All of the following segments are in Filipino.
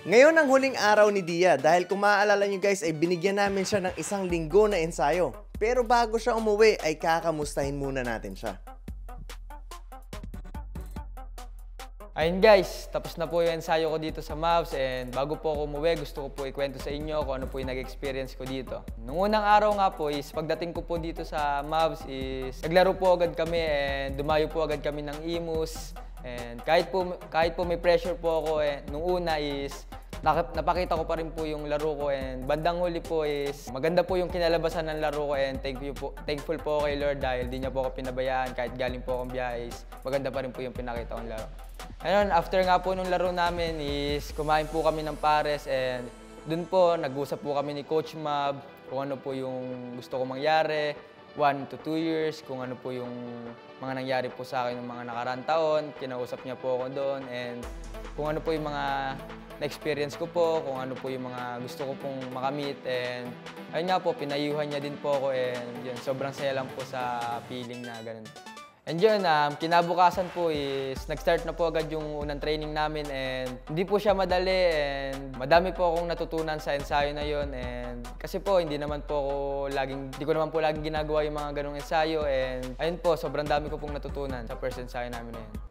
Ngayon ang huling araw ni Dia dahil kung maaalala nyo guys ay binigyan namin siya ng 1 linggo na ensayo. Pero bago siya umuwi ay kakamustahin muna natin siya. Ayun guys, tapos na po yung ensayo ko dito sa Mavs and bago po ako umuwi, gusto ko po ikwento sa inyo kung ano po yung nag-experience ko dito. Nung unang araw nga po is pagdating ko po dito sa Mavs is naglaro po agad kami and dumayo po agad kami ng Imus. And kahit po may pressure po ako nung una is napakita ko pa rin po yung laro ko and bandang huli po is maganda po yung kinalabasan ng laro ko and thankful po kay Lord dahil di niya po ako pinabayaan kahit galing po akong biyahe is maganda pa rin po yung pinakita kong laro. Ayun, after nga po nung laro namin is kumain po kami ng pares and dun po nag-usap po kami ni Coach Mab kung ano po yung gusto ko mangyari 1 to 2 years, kung ano po yung mga nangyari po sa akin ng mga nakaraang taon. Kinausap niya po ako doon and kung ano po yung mga na-experience ko po, kung ano po yung mga gusto ko pong makamit and ayun nga po, pinayuhan niya din po ako and yun, sobrang saya lang po sa feeling na ganun. And yun, kinabukasan po is nag-start na po agad yung unang training namin and hindi po siya madali and madami po akong natutunan sa ensayo na yun and kasi po hindi ko naman po laging ginagawa yung mga ganong ensayo and ayun po, sobrang dami ko pong natutunan sa first ensayo namin na yun.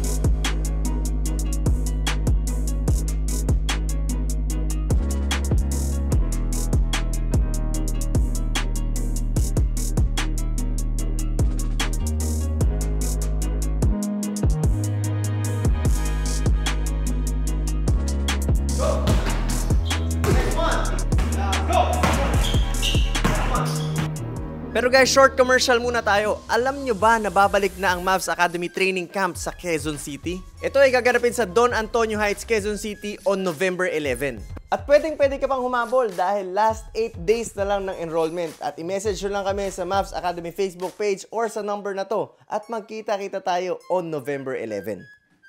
Pero guys, short commercial muna tayo. Alam nyo ba na babalik na ang Mavs Academy Training Camp sa Quezon City? Ito ay gaganapin sa Don Antonio Heights, Quezon City on November 11. At pwede ka pang humabol dahil last 8 days na lang ng enrollment. At i-message nyo lang kami sa Mavs Academy Facebook page or sa number na to. At magkita-kita tayo on November 11.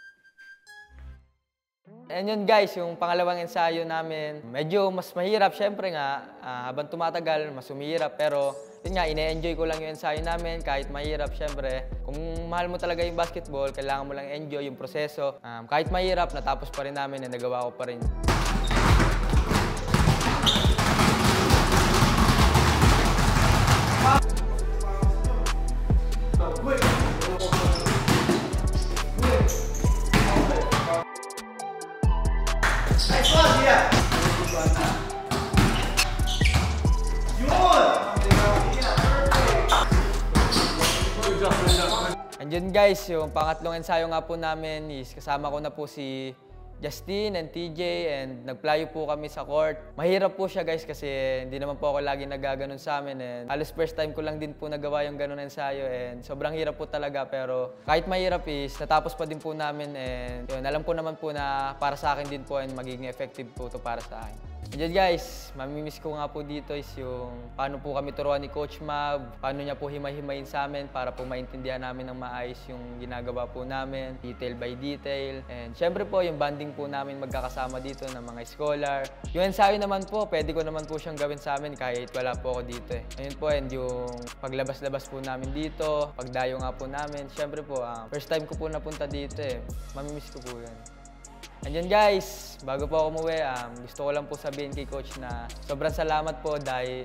And yun guys, yung pangalawang ensayo namin, medyo mas mahirap. Siyempre nga, habang tumatagal, mas humihirap. Pero yun nga, ine-enjoy ko lang yung ensayo namin kahit mahirap. Siyempre, kung mahal mo talaga yung basketball, kailangan mo lang enjoy yung proseso. Kahit mahirap, natapos pa rin namin na nagawa ko pa rin. And yun guys, yung pangatlong ensayo nga po namin is kasama ko na po si Justin and TJ and nagplayo po kami sa court. Mahirap po siya guys kasi hindi naman po ako lagi nagaganon sa amin and halos first time ko lang din po nagawa yung ganon ensayo and sobrang hirap po talaga pero kahit mahirap is natapos pa din po namin and yun, alam ko naman po na para sa akin din po and magiging effective po to para sa akin. And yun guys, mamimiss ko nga po dito is yung paano po kami turuan ni Coach Mab, paano niya po himay-himayin sa amin para po maintindihan namin ng maayos yung ginagawa po namin, detail by detail. And syempre po yung banding po namin magkakasama dito ng mga scholar. Yung ensayo naman po, pwede ko naman po siyang gawin sa amin kahit wala po ako dito eh. Ayun po, and yung paglabas-labas po namin dito, pagdayo nga po namin, syempre po, first time ko po napunta dito eh, mamimiss ko po yun. And yun guys, bago po ako umuwi, gusto ko lang po sabihin kay Coach na sobrang salamat po dahil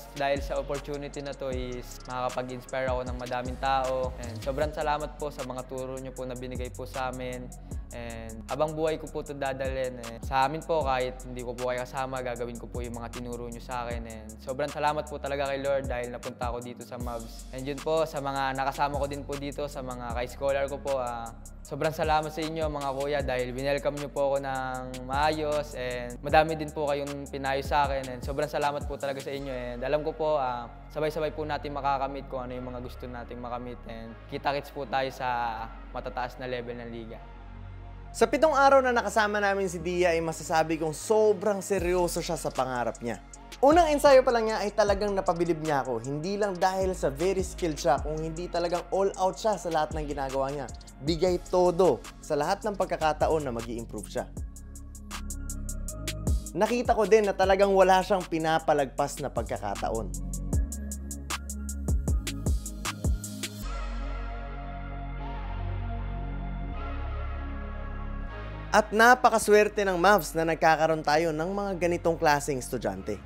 sa opportunity na to is makakapag-inspire ako ng madaming tao. And sobrang salamat po sa mga turo nyo po na binigay po sa amin. And habang buhay ko po ito dadalhin. Sa amin po, kahit hindi ko po kayo kasama, gagawin ko po yung mga tinuro nyo sa akin. And sobrang salamat po talaga kay Lord dahil napunta ako dito sa Mavs. And yun po, sa mga nakasama ko din po dito, sa mga ka-scholar ko po, sobrang salamat sa inyo mga kuya dahil winelcome nyo po ako ng maayos and madami din po kayong pinayo sa akin and sobrang salamat po talaga sa inyo and alam ko po sabay-sabay po natin makakamit kung ano yung mga gusto nating makamit and kita-kits po tayo sa matataas na level ng liga. Sa 7 araw na nakasama namin si Dia ay masasabi kong sobrang seryoso siya sa pangarap niya. Unang ensayo pa lang niya ay talagang napabilib niya ako. Hindi lang dahil sa very skilled siya, kung hindi talagang all out siya sa lahat ng ginagawa niya. Bigay todo sa lahat ng pagkakataon na mag-i-improve siya. Nakita ko din na talagang wala siyang pinapalagpas na pagkakataon. At napakaswerte ng Mavs na nagkakaroon tayo ng mga ganitong klaseng estudyante.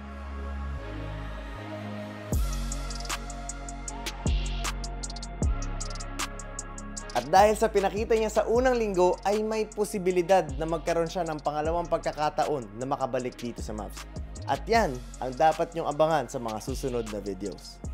At dahil sa pinakita niya sa unang linggo ay may posibilidad na magkaroon siya ng pangalawang pagkakataon na makabalik dito sa Mavs. At yan ang dapat niyong abangan sa mga susunod na videos.